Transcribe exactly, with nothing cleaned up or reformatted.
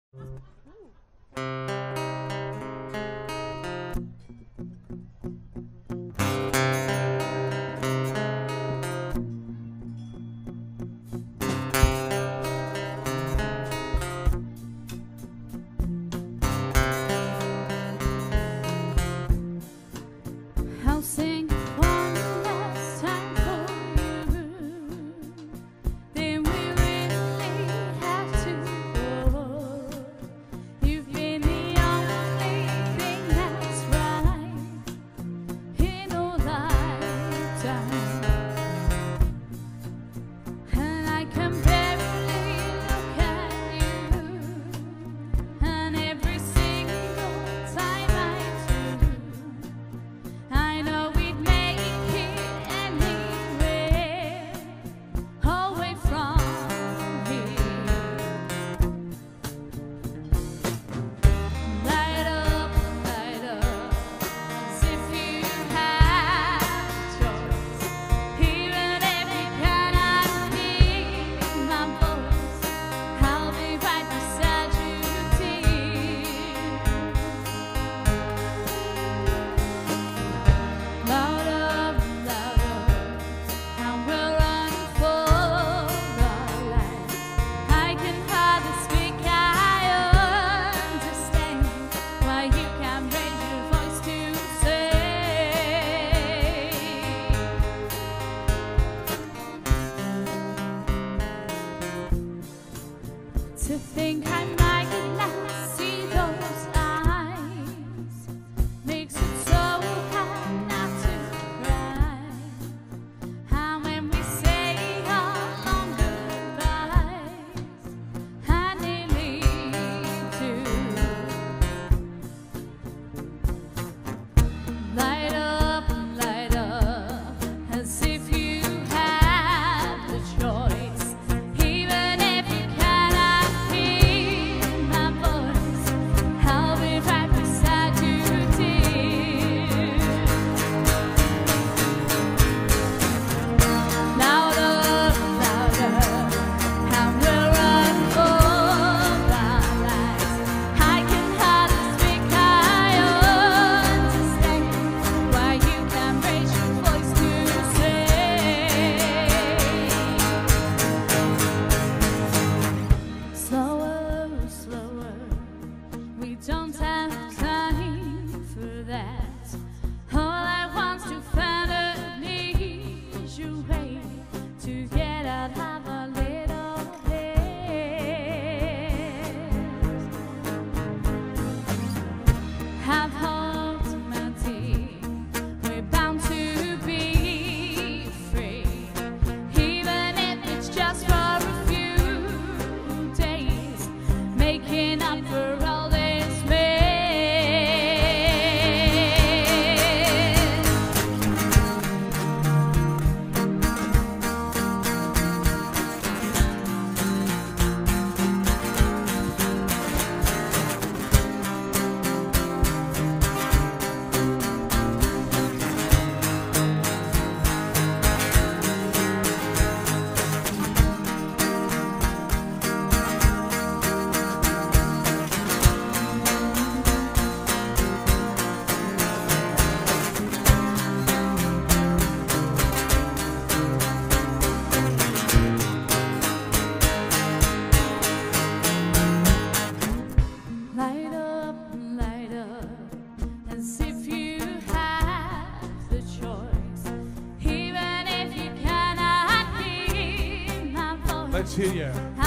I'll sing one last time for you. Then we really have to go. You've been the only thing that's right in our lifetime, and I can barely look at you. And every single time I do, I know we'd make it anywhere, away from here. Light up, light up, as if you had a choice. Even if you cannot hear my voice, I'll be right beside you, dear. Louder, louder, and we'll run for our lives. I can hardly speak, I understand why you can't raise your voice to say. To think I might not see those eyes makes it so hard not to cry. And when we say our long goodbyes, I nearly do. Light up, light up, as if you had the choice. Even if you cannot hear my voice, I'll be right beside you, dear. Louder, louder, and we'll run for our lives. I can hardly speak, I understand why you can't raise your voice to say. Slower, slower, we don't have time for that. All I want's to find a easier way to get out of our little heads. Have hold, my dear, we're bound to be free, even if it's just for a few days, making up for all this mess. Light up, light up, as if you have the choice. Even if you cannot hear my voice, Let's hear you.